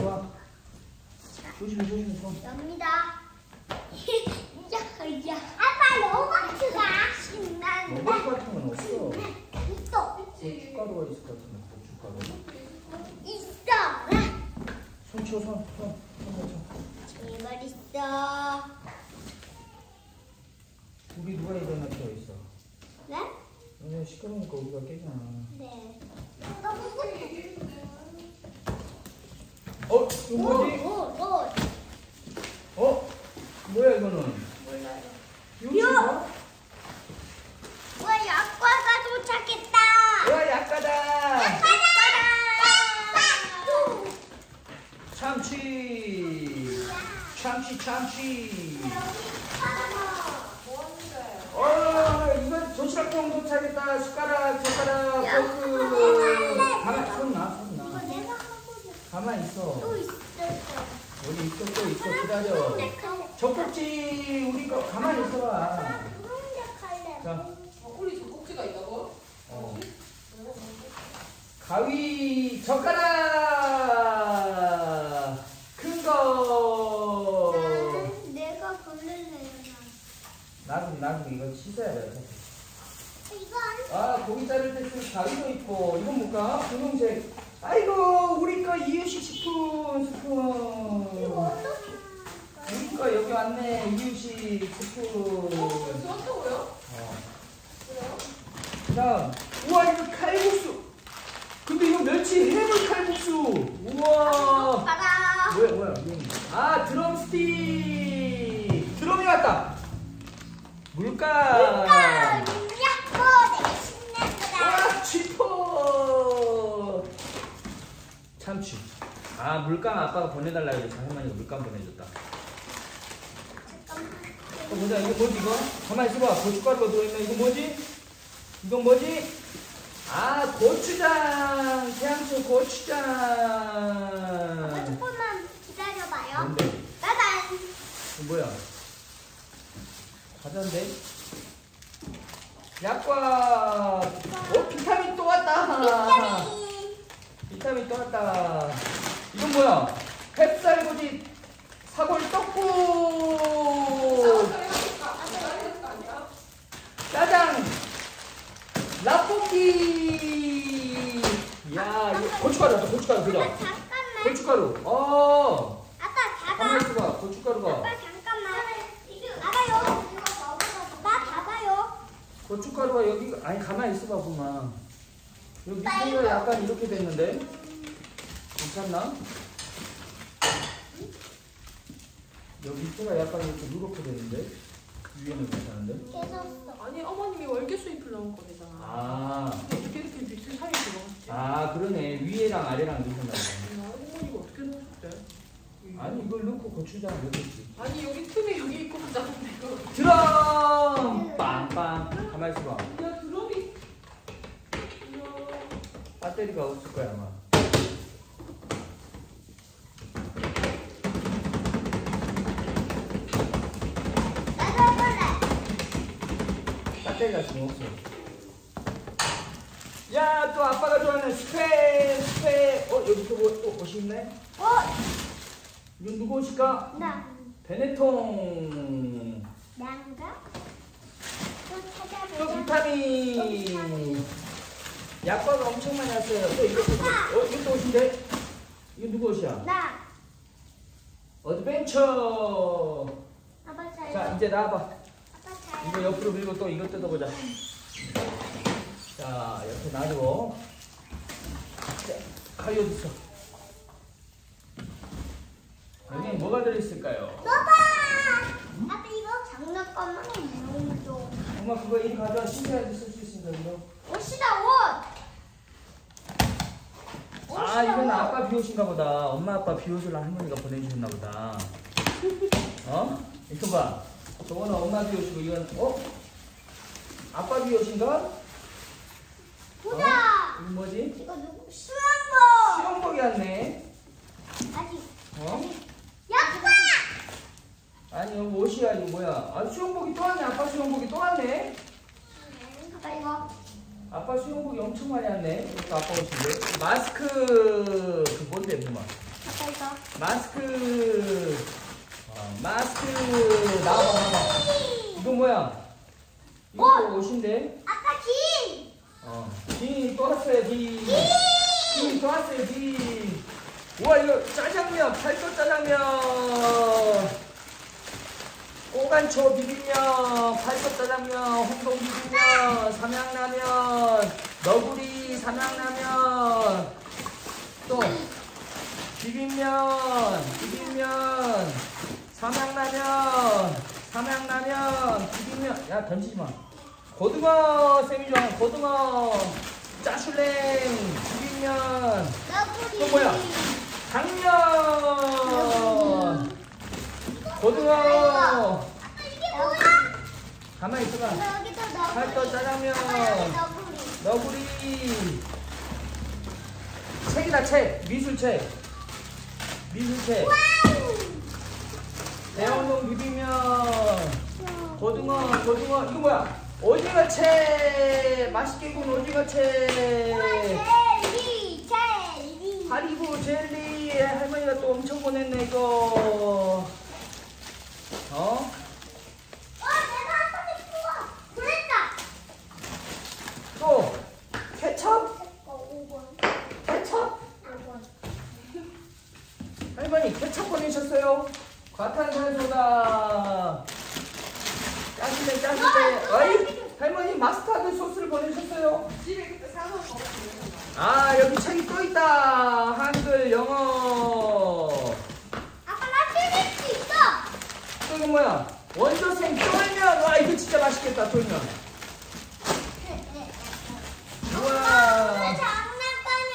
와. 조심해, 조심해, 손. 엽니다. 아빠 로봇가 신난다. 로봇 같은 건 없어. 있어. 고춧가루가 있을 것 같은데, 고춧가루. 있어. 손 쳐, 손 쳐. 제발 있어. 우리 누가 일어나 켜 있어? 네? 왜냐면 시끄러우니까 우리가 깨잖아. 네. 이거 뭐지? 뭐? 뭐야 이거는? 몰라요. 유치인가? 와, 약과가 도착했다. 와, 약가다. 약과다. 참치. 참치. 이건 도시락통 도착했다. 숟가락, 젓가락, 포크. 손 놔. 가만히 있어. 또 있었어. 여기 있어, 또 있어. 기다려. 젖꼭지 우리 거 가만히 있어봐. 자, 우리 젖꼭지가 있다고? 가위, 젓가락. 큰 거. 내가 고를래요. 나도 이거 씻어야 돼. 이거 아, 고기 자를 때 쓸 가위도 있고. 이건 뭘까? 분홍색. 아이고, 우리 거 이유식 스푼. 어떻게? 우리 거 여기 왔네. 이유식 스푼. 벌써 왔다고요? 그래요? 다음, 우와, 이거 칼국수. 근데 이거 멸치 해물 칼국수. 우와. 봐라. 뭐야. 아, 드럼스틱. 드럼이 왔다. 물감. 약간 되게 신난다. 와, 지퍼. 참치. 아, 물감 아빠가 보내달라고 해서 할머니가 물감 보내줬다. 보자, 이거 뭐지, 이거? 가만히 있어봐. 고춧가루가 들어있네. 이거 뭐지? 이건 뭐지? 아, 고추장. 태양초 고추장. 조금만 기다려봐요. 뭔데? 짜잔. 이거 뭐야? 과자인데? 약과. 비타민 또 왔다. 비타민 또 왔다. 이건 뭐야? 햇살고지 사골 떡국. 짜장. 라볶이. 야, 이거 고춧가루 왔다. 고춧가루 그죠? 잠깐만. 고춧가루. 아빠 가만히 봐봐. 있어봐. 고춧가루가. 아빠 잠깐만. 봐봐요. 아빠 봐봐요. 고춧가루가 여기 아니 가만히 있어봐 보마. 여기 밑에가 약간 이렇게 됐는데 괜찮나? 여기 밑에가 약간 이렇게 누렇게 됐는데 위에는 괜찮은데? 깨졌어. 아니 어머님이 월계 수잎을 넣은 거잖아. 어떻게 이렇게 밑에 사이에 들어갔지? 그러네. 위에랑 아래랑 넣으셨나 보다. 어머니가 어떻게 넣으셨대? 아니 이걸 넣고 고추장 넣었지. 아니 여기 틈에 여기 있고 하자는데 이거. 드럼! 빵빵. 가만히 있어봐. 야 드럼이. 이야. 배터리가 없을 거야 아마. 나도 해볼래. 배터리가 지금 없어. 야, 또 아빠가 좋아하는 스페. 여기 또 옷이 있네? 이건 누구 옷일까? 나. 베네통. 난가? 또 또 찾아보자. 비타민. 약과가 엄청 많이 왔어요. 또 이것도 옷인데? 이거 누구 옷이야? 나. 어드벤처. 아빠 잘. 자, 이제 나와봐. 아빠 잘. 이거 옆으로 밀고 또 이거 뜯어보자. 자, 옆에 놔두고. 가위 어디 있어? 여기 뭐가 들어있을까요? 봐봐. 아빠 이거 장난감만 너무 엄마 그거 이리 가져와. 신세한테 쓸 수 있으니까 이거. 옷이다 옷. 이건 아빠 비옷인가 보다. 엄마 아빠 비옷을 할머니가 보내주셨나 보다. 이거 봐. 저거는 엄마 비옷이고 이건 아빠 비옷인가? 보자. 이건 뭐지? 이거 누구? 수영복. 수영복이었네. 아직. 약과! 아니 이거 옷이야. 이거 뭐야? 수영복이 또 왔네. 아빠 수영복이 또 왔네. 아빠 이거. 아빠 수영복이 엄청 많이 왔네. 이것도 아빠 옷인데. 마스크. 그 뭔데, 엄마? 아빠 이거. 마스크. 마스크. 나와봐. 이거 뭐야? 이거 옷인데? 아빠 긴. 비 또 왔어요, 비. 비 또 왔어요, 비. 우와, 이거 짜장면, 팔도 짜장면. 꼬간초 비빔면, 팔도 짜장면, 홍동 비빔면, 삼양라면, 너구리 삼양라면, 또 비빔면, 삼양라면, 비빔면. 야, 던지지 마. 고등어, 쌤이 좋아하는 고등어, 짜슐랭, 비빔면. 또 뭐야? 당면, 고등어. 아빠 이게 뭐야? 가만히 있어봐. 여기도 너구리. 팔도 짜장면, 너구리. 너구리. 책이다, 책. 미술책. 대원동 비빔면, 고등어. 이거 뭐야? 오징어채. 맛있게 구운 오징어채. 젤리. 하리보 젤리. 할머니가 또 엄청 보냈네 이거. 내가 아빠한테 좋아. 보냈다. 또 케첩. 5번. 케첩. 할머니 케첩 보내셨어요. 과탄산소다. 짜신데. 어이, 할머니 마스타드 소스를 보내셨어요. 집에 그때 사놓은 거 같아요. 아, 여기 책이 또 있다. 한글, 영어. 아빠 나 찔릴 수 있어. 또 이거 뭐야? 원조생 쫄면. 와, 이거 진짜 맛있겠다, 쫄면. 우와. 장난감이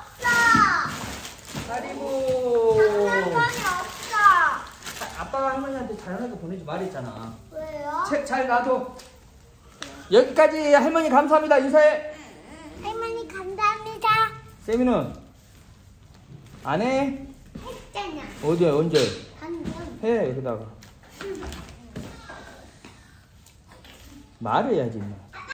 없어. 하리보. 장난감이 없어. 아빠가 할머니한테 다양하게 보내지 말했잖아. 왜요? 책 잘 놔둬. 여기까지. 할머니 감사합니다. 인사해. 할머니 감사합니다. 세미는 안 해? 했잖아. 어디야, 언제? 방금. 해, 여기다가. 말해야지.